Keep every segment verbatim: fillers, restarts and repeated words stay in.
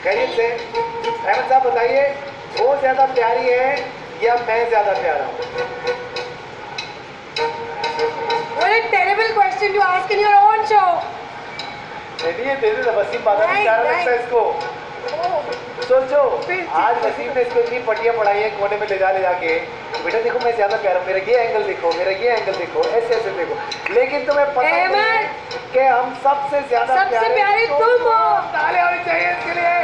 खैरियत से? अहमद साहब बताइए, वो ज्यादा प्यारी है या मैं ज्यादा प्यारा हूँ? What a terrible question to ask in your own show. नहीं ये तेरे वसीम बात है, प्यारा लगता है इसको। सोचो, आज वसीम ने इसको इतनी पट्टियां पढ़ाई है कोने में ले जा ले जाके, बेटा देखो मैं ज्यादा प्यारा हूँ, मेरा ये एंगल देखो, मेरा ये एंगल देखो, ऐसे ऐसे देखो, लेकिन तुम्हें पता है कि हम सबसे ज्यादा सबसे प्यारे तुम हो। ताली होनी चाहिए इसके लिए।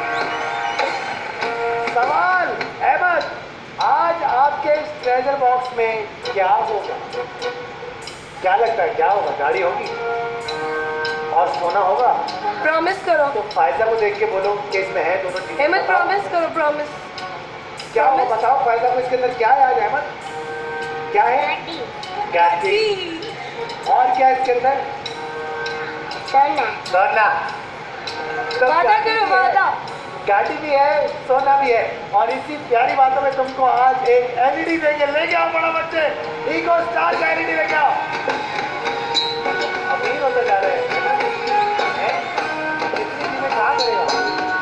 सवाल अहमद, आज आपके इस ट्रेजर बॉक्स में क्या होगा? क्या लगता है क्या होगा? गाड़ी होगी और सोना होगा? प्रॉमिस करो। तो फायजा को देख के बोलो कि इसमें है दोनों चीजें। अहमद प्रॉमिस करो, प्रॉमिस। क्या होगा बताओ फायजा को, इसके अंदर क्या है आज अहमद? क्या है? गाड़ी। और क्या है इसके अंदर? सोना। सोना। तो वादा करो, वादा। गाड़ी भी है, सोना भी है, और इसी प्यारी बातों में तुमको आज एक एलईडी देंगे। लेके आओ बड़ा बच्चे, इको स्टार का एलईडी लेके आओ। अमीर होते जा रहे हैं, इतनी चीजें कहाँ करेगा?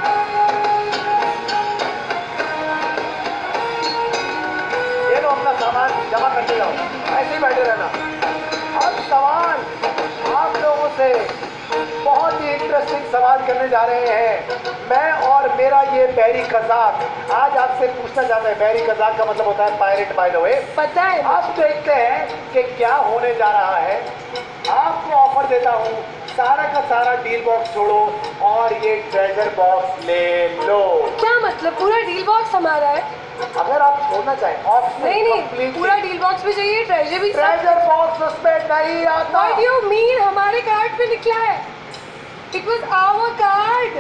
ये लो अपना सामान जमा करते जाओ, ऐसे ही बैठे रहना। अब सवाल आप लोगों से बहुत ही इंटरेस्टिंग सवाल करने जा रहे हैं। मैं और मेरा ये बैरी कज़ाक आज आपसे पूछना चाहता है। बैरी कज़ाक का मतलब होता है पायरेट बाय द वे। पता है। अब देखते हैं कि क्या होने जा रहा है। आपको ऑफर देता हूँ, सारा का सारा डील बॉक्स छोड़ो और ये ट्रेजर बॉक्स ले लो। क्या मतलब? पूरा डील बॉक्स हमारा है? अगर आप छोड़ना चाहें ऑप्शन नहीं नहीं, पूरा डील बॉक्स भी चाहिए, ट्रेजर भी। ट्रेजर बॉक्स उसमें नहीं आता। What do you mean? हमारे कार्ड पे निकला है। It was our card.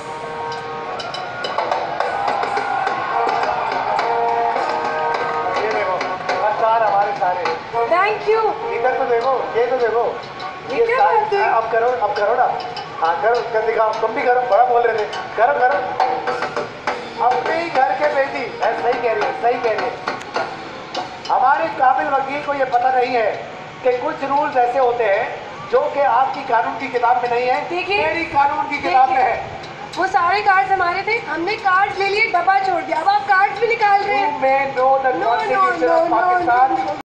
ये देखो कार हमारे सारे। Thank you. इधर तो देखो, ये तो देखो, ये क्या बात है? अब करो, अब करो ना। हाँ करो, कर दिखाओ, तुम भी करो, बड़ा बोल रहे थे, करो करो। अपने ही घर के बेटी है, सही कह रही है, सही कह रही है। हमारे काबिल वकील को ये पता नहीं है कि कुछ रूल्स ऐसे होते हैं जो कि आपकी कानून की किताब में नहीं है, देखिए मेरी कानून की किताब में है। वो सारे कार्ड्स हमारे थे, हमने कार्ड्स ले लिए, डब्बा छोड़ दिया, अब आप कार्ड्स भी निकाल रहे हैं। You may know the No, no, Constitution no, of no, Pakistan. no, no.